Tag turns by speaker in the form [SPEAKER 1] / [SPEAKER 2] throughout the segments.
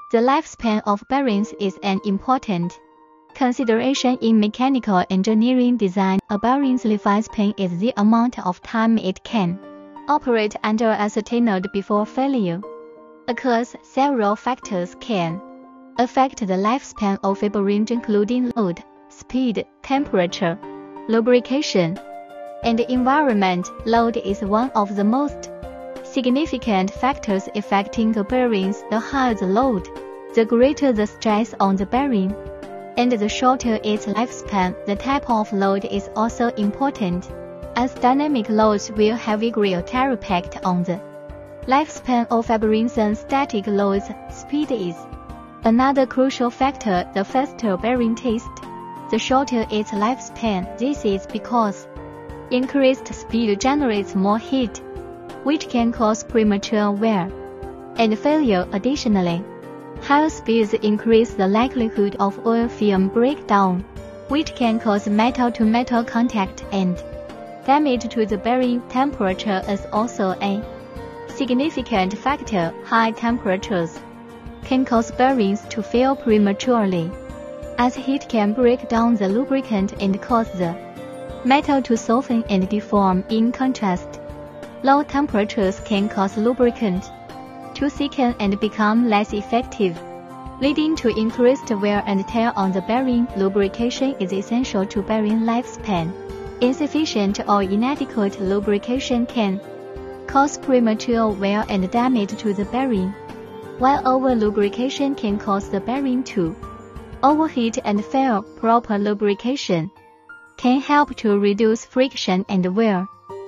[SPEAKER 1] The lifespan of bearings is an important consideration in mechanical engineering design. A bearing's lifespan is the amount of time it can operate under ascertained before failure. Occurs several factors can affect the lifespan of a bearing, including load, speed, temperature, lubrication, and environment. Load is one of the most significant factors affecting the bearings. The higher the load, the greater the stress on the bearing, and the shorter its lifespan. The type of load is also important, as dynamic loads will have a greater impact on the lifespan of a bearing than static loads. Speed is another crucial factor. The faster bearing test, the shorter its lifespan. This is because increased speed generates more heat, which can cause premature wear and failure. Additionally, higher speeds increase the likelihood of oil film breakdown, which can cause metal-to-metal contact and damage to the bearing. Temperature is also a significant factor. High temperatures can cause bearings to fail prematurely, as heat can break down the lubricant and cause the metal to soften and deform. In contrast, low temperatures can cause lubricant to thicken and become less effective, leading to increased wear and tear on the bearing. Lubrication is essential to bearing lifespan. Insufficient or inadequate lubrication can cause premature wear and damage to the bearing, while over-lubrication can cause the bearing to overheat and fail. Proper lubrication can help to reduce friction and wear,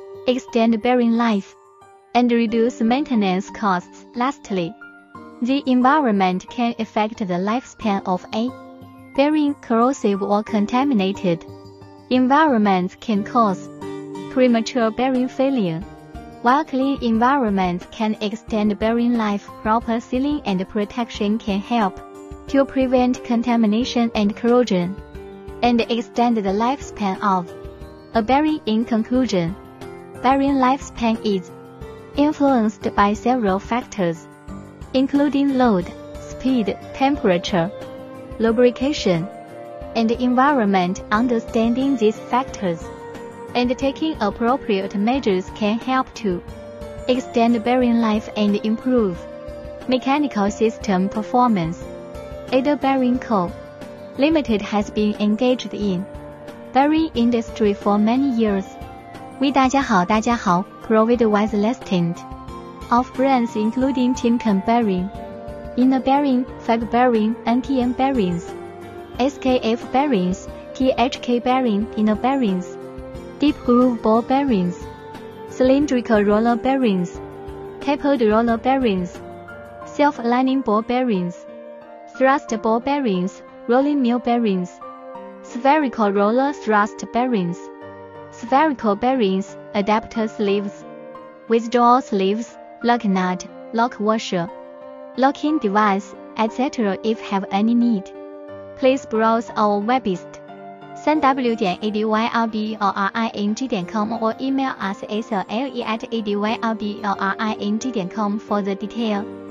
[SPEAKER 1] extend bearing life, and reduce maintenance costs. Lastly, the environment can affect the lifespan of a bearing. Corrosive or contaminated environments can cause premature bearing failure, while clean environments can extend bearing life. Proper sealing and protection can help to prevent contamination and corrosion, and extend the lifespan of a bearing. In conclusion, bearing lifespan is influenced by several factors, including load, speed, temperature, lubrication, and environment. Understanding these factors and taking appropriate measures can help to extend bearing life and improve mechanical system performance. ADYR Bearing Co Limited has been engaged in bearing industry for many years. 为大家好，provide wide listing of brands including Timken bearing, inner bearing, FAG bearing, NTN bearings, SKF bearings, THK bearing, inner bearings, deep groove ball bearings, cylindrical roller bearings, tapered roller bearings, self-aligning ball bearings, thrust ball bearings, rolling mill bearings, spherical roller thrust bearings, spherical bearings, adapter sleeves, withdrawal sleeves, lock nut, lock washer, locking device, etc. If have any need, please browse our website www.ADYR Bearing.com or email us at adyrbering.com for the detail.